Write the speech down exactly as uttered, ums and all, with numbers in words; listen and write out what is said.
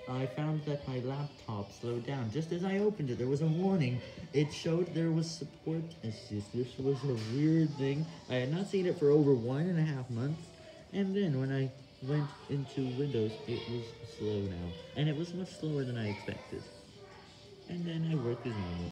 I found that my laptop slowed down. Just as I opened it, there was a warning. It showed there was support issues. This was a weird thing. I had not seen it for over one and a half months. And then when I went into Windows, it was slow now. And it was much slower than I expected. And then I worked as normal.